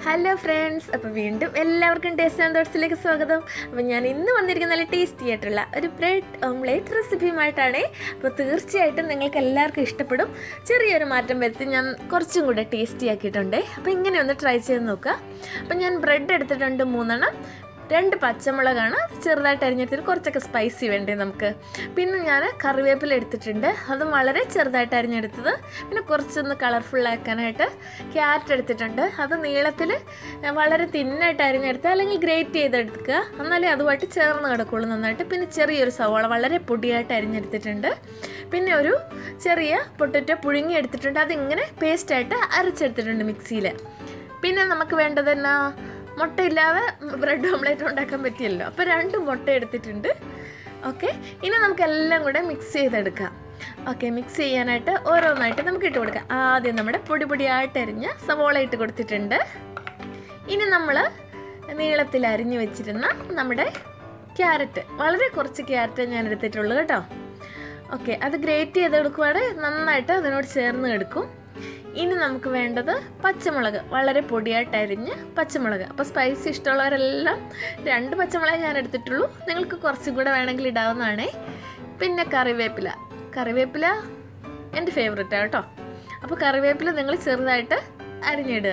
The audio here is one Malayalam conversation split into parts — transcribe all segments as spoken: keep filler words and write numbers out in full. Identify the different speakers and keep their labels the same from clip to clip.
Speaker 1: ഹലോ ഫ്രണ്ട്സ്, അപ്പോൾ വീണ്ടും എല്ലാവർക്കും ടേസ്റ്റ് ആൻഡ് തോട്ട്സിലേക്ക് സ്വാഗതം. അപ്പോൾ ഞാൻ ഇന്ന് വന്നിരിക്കുന്ന നല്ല ടേസ്റ്റി ആയിട്ടുള്ള ഒരു ബ്രെഡ് ഓംലേറ്റ് റെസിപ്പിയുമായിട്ടാണ്. അപ്പോൾ തീർച്ചയായിട്ടും നിങ്ങൾക്ക് എല്ലാവർക്കും ഇഷ്ടപ്പെടും. ചെറിയൊരു മാറ്റം വരുത്തി ഞാൻ കുറച്ചും കൂടെ ടേസ്റ്റി ആക്കിയിട്ടുണ്ട്. അപ്പോൾ ഇങ്ങനെ ഒന്ന് ട്രൈ ചെയ്ത് നോക്കുക. അപ്പോൾ ഞാൻ ബ്രെഡ് എടുത്തിട്ടുണ്ട് മൂന്നെണ്ണം, രണ്ട് പച്ചമുളകാണ് ചെറുതായിട്ട് അരിഞ്ഞെടുത്തിട്ട്, കുറച്ചൊക്കെ സ്പൈസി വേണ്ടേ നമുക്ക്. പിന്നെ ഞാൻ കറിവേപ്പില എടുത്തിട്ടുണ്ട്, അതും വളരെ ചെറുതായിട്ട് അരിഞ്ഞെടുത്തത്. പിന്നെ കുറച്ചൊന്ന് കളർഫുള്ളാക്കാനായിട്ട് ക്യാരറ്റ് എടുത്തിട്ടുണ്ട്, അത് നീളത്തിൽ വളരെ തിന്നായിട്ട് അരിഞ്ഞെടുത്ത് അല്ലെങ്കിൽ ഗ്രേറ്റ് ചെയ്തെടുക്കുക, എന്നാലേ അതുമായിട്ട് ചേർന്ന് കിടക്കുള്ളൂ നന്നായിട്ട്. പിന്നെ ചെറിയൊരു സവാള വളരെ പൊടിയായിട്ട് അരിഞ്ഞെടുത്തിട്ടുണ്ട്. പിന്നെ ഒരു ചെറിയ പൊട്ടറ്റോ പുഴുങ്ങി എടുത്തിട്ടുണ്ട്, അതിങ്ങനെ പേസ്റ്റായിട്ട് അരച്ചെടുത്തിട്ടുണ്ട് മിക്സിയിൽ. പിന്നെ നമുക്ക് വേണ്ടത് എന്നാ, മുട്ടയില്ലാതെ ബ്രെഡ് ഓംലേറ്റ് ഉണ്ടാക്കാൻ പറ്റിയല്ലോ, അപ്പോൾ രണ്ട് മുട്ട എടുത്തിട്ടുണ്ട്. ഓക്കെ, ഇനി നമുക്കെല്ലാം കൂടെ മിക്സ് ചെയ്തെടുക്കാം. ഓക്കെ, മിക്സ് ചെയ്യാനായിട്ട് ഓരോന്നായിട്ട് നമുക്ക് ഇട്ട് കൊടുക്കാം. ആദ്യം നമ്മുടെ പൊടി പൊടിയായിട്ട് അരിഞ്ഞ സവോള ഇട്ട് കൊടുത്തിട്ടുണ്ട്. ഇനി നമ്മൾ നീളത്തിൽ അരിഞ്ഞ് വെച്ചിരുന്ന നമ്മുടെ ക്യാരറ്റ്, വളരെ കുറച്ച് ക്യാരറ്റ് ഞാൻ എടുത്തിട്ടുള്ളൂ കേട്ടോ. ഓക്കെ, അത് ഗ്രേറ്റ് ചെയ്തെടുക്കുവാണെങ്കിൽ നന്നായിട്ട് അതിനോട് ചേർന്ന് എടുക്കും. ഇനി നമുക്ക് വേണ്ടത് പച്ചമുളക്, വളരെ പൊടിയായിട്ട് അരിഞ്ഞ് പച്ചമുളക്. അപ്പോൾ സ്പൈസി ഇഷ്ടമുള്ളവരെല്ലാം രണ്ട് പച്ചമുളക് ഞാൻ എടുത്തിട്ടുള്ളൂ, നിങ്ങൾക്ക് കുറച്ചും കൂടെ വേണമെങ്കിൽ ഇടാവുന്നതാണേ. പിന്നെ കറിവേപ്പില, കറിവേപ്പില എൻ്റെ ഫേവറേറ്റാണ് കേട്ടോ. അപ്പോൾ കറിവേപ്പില നിങ്ങൾ ചെറുതായിട്ട് അരിഞ്ഞിടുക.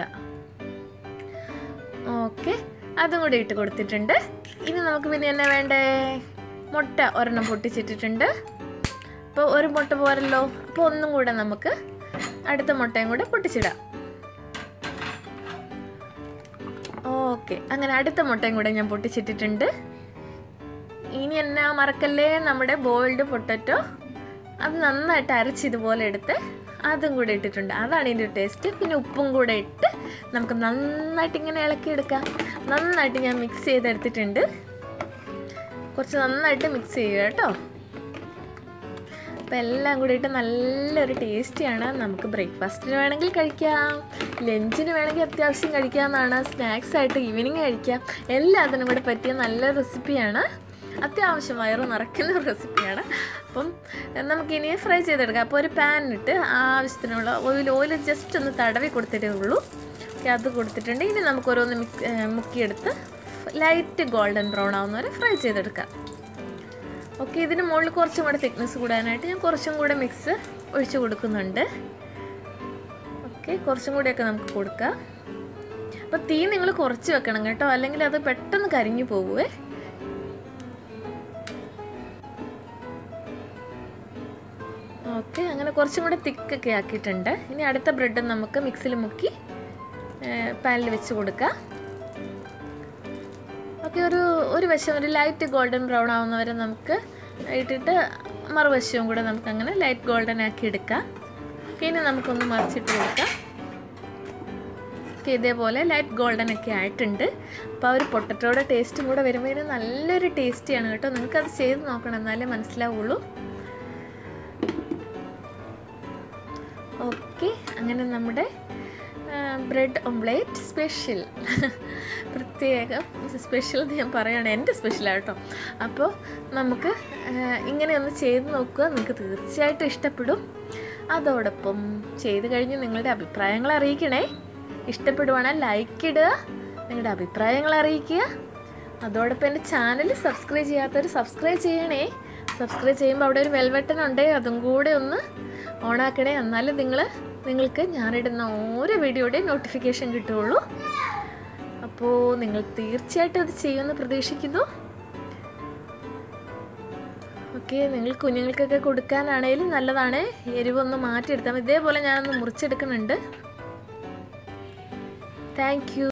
Speaker 1: ഓക്കെ, അതും കൂടി ഇട്ട് കൊടുത്തിട്ടുണ്ട്. ഇനി നമുക്ക് പിന്നെ എന്നാ വേണ്ടേ, മുട്ട ഒരെണ്ണം പൊട്ടിച്ചിട്ടിട്ടുണ്ട്. അപ്പോൾ ഒരു മുട്ട പോരല്ലോ, അപ്പോൾ ഒന്നും കൂടെ നമുക്ക് അടുത്ത മുട്ടയും കൂടെ പൊട്ടിച്ചിടാം. ഓക്കെ, അങ്ങനെ അടുത്ത മുട്ടയും കൂടെ ഞാൻ പൊട്ടിച്ചിട്ടിട്ടുണ്ട്. ഇനി എന്നാ മറക്കല്ലേ, നമ്മുടെ ബോയിൽഡ് പൊട്ടറ്റോ, അത് നന്നായിട്ട് അരച്ചിതുപോലെ എടുത്ത് അതും കൂടെ ഇട്ടിട്ടുണ്ട്. അതാണ് ഇതിൻ്റെ ടേസ്റ്റ്. പിന്നെ ഉപ്പും കൂടെ ഇട്ട് നമുക്ക് നന്നായിട്ട് ഇങ്ങനെ ഇളക്കിയെടുക്കാം. നന്നായിട്ട് ഞാൻ മിക്സ് ചെയ്തെടുത്തിട്ടുണ്ട്. കുറച്ച് നന്നായിട്ട് മിക്സ് ചെയ്യുക കേട്ടോ. അപ്പോൾ എല്ലാം കൂടി ഇട്ട് നല്ലൊരു ടേസ്റ്റിയാണ്. നമുക്ക് ബ്രേക്ക്ഫാസ്റ്റിന് വേണമെങ്കിൽ കഴിക്കാം, ലഞ്ചിന് വേണമെങ്കിൽ അത്യാവശ്യം കഴിക്കാമെന്നാണ്, സ്നാക്സായിട്ട് ഈവനിങ് കഴിക്കാം. എല്ലാത്തിനും കൂടെ പറ്റിയ നല്ല റെസിപ്പിയാണ്, അത്യാവശ്യം വയറ് നിറയ്ക്കുന്ന റെസിപ്പിയാണ്. അപ്പം നമുക്കിനി ഫ്രൈ ചെയ്തെടുക്കാം. അപ്പോൾ ഒരു പാനിട്ട് ആവശ്യത്തിനുള്ള ഓയിൽ ഓയിൽ ജസ്റ്റ് ഒന്ന് തടവി കൊടുത്തിട്ടേ ഉള്ളൂ. ഓക്കെ, അത് കൊടുത്തിട്ടുണ്ട്. ഇനി നമുക്ക് ഓരോന്ന് മിക്സ് മുക്കിയെടുത്ത് ലൈറ്റ് ഗോൾഡൻ ബ്രൗൺ ആവുന്നവരെ ഫ്രൈ ചെയ്തെടുക്കാം. ഓക്കെ, ഇതിന് മുകളിൽ കുറച്ചും കൂടെ തിക്നെസ് കൂടാനായിട്ട് ഞാൻ കുറച്ചും കൂടെ മിക്സ് ഒഴിച്ച് കൊടുക്കുന്നുണ്ട്. ഓക്കെ, കുറച്ചും കൂടെയൊക്കെ നമുക്ക് കൊടുക്കാം. അപ്പോൾ തീ നിങ്ങൾ കുറച്ച് വെക്കണം കേട്ടോ, അല്ലെങ്കിൽ അത് പെട്ടെന്ന് കരിഞ്ഞു പോകുവേ. ഓക്കെ, അങ്ങനെ കുറച്ചും കൂടെ തിക്കൊക്കെ ആക്കിയിട്ടുണ്ട്. ഇനി അടുത്ത ബ്രെഡ് നമുക്ക് മിക്സിയിൽ മുക്കി പാനിൽ വെച്ച് കൊടുക്കാം. ഓക്കെ, ഒരു ഒരു വശം ഒരു ലൈറ്റ് ഗോൾഡൻ ബ്രൗൺ ആവുന്നവരെ നമുക്ക് ഇട്ടിട്ട് മറുവശവും കൂടെ നമുക്ക് അങ്ങനെ ലൈറ്റ് ഗോൾഡൻ ആക്കി എടുക്കാം. ഓക്കെ, ഇനി നമുക്കൊന്ന് മറിച്ചിട്ട് കൊടുക്കാം. ഓക്കെ, ഇതേപോലെ ലൈറ്റ് ഗോൾഡൻ ഒക്കെ ആയിട്ടുണ്ട്. അപ്പോൾ ആ ഒരു പൊട്ടറ്റോയുടെ ടേസ്റ്റും കൂടെ വരുമ്പോൾ നല്ലൊരു ടേസ്റ്റിയാണ് കേട്ടോ. നിങ്ങൾക്കത് ചെയ്ത് നോക്കണം, എന്നാലേ മനസ്സിലാവുള്ളൂ. ഓക്കെ, അങ്ങനെ നമ്മുടെ ബ്രെഡ് ഓംലേറ്റ് സ്പെഷ്യൽ, പ്രത്യേകം സ്പെഷ്യൽ ഞാൻ പറയുകയാണ്, എൻ്റെ സ്പെഷ്യലാണ് കേട്ടോ. അപ്പോൾ നമുക്ക് ഇങ്ങനെ ഒന്ന് ചെയ്ത് നോക്കുക, നിങ്ങൾക്ക് തീർച്ചയായിട്ടും ഇഷ്ടപ്പെടും. അതോടൊപ്പം ചെയ്ത് കഴിഞ്ഞ് നിങ്ങളുടെ അഭിപ്രായങ്ങൾ അറിയിക്കണേ. ഇഷ്ടപ്പെടുവാണെങ്കിൽ ലൈക്ക് ഇടുക, നിങ്ങളുടെ അഭിപ്രായങ്ങൾ അറിയിക്കുക. അതോടൊപ്പം എൻ്റെ ചാനൽ സബ്സ്ക്രൈബ് ചെയ്യാത്തവർ സബ്സ്ക്രൈബ് ചെയ്യണേ. സബ്സ്ക്രൈബ് ചെയ്യുമ്പോൾ അവിടെ ഒരു ബെൽ ബട്ടൺ ഉണ്ട്, അതും കൂടെ ഒന്ന് ഓണാക്കണേ, എന്നാലും നിങ്ങൾ നിങ്ങൾക്ക് ഞാനിടുന്ന ഓരോ വീഡിയോയുടെയും നോട്ടിഫിക്കേഷൻ കിട്ടുകയുള്ളൂ. അപ്പോൾ നിങ്ങൾ തീർച്ചയായിട്ടും അത് ചെയ്യുമെന്ന് പ്രതീക്ഷിക്കുന്നു. ഓക്കെ, നിങ്ങൾ കുഞ്ഞുങ്ങൾക്കൊക്കെ കൊടുക്കാനാണേലും നല്ലതാണ്. എരിവൊന്ന് മാറ്റിയെടുത്താൽ ഇതേപോലെ ഞാനൊന്ന് മുറിച്ചെടുക്കുന്നുണ്ട്. Thank you.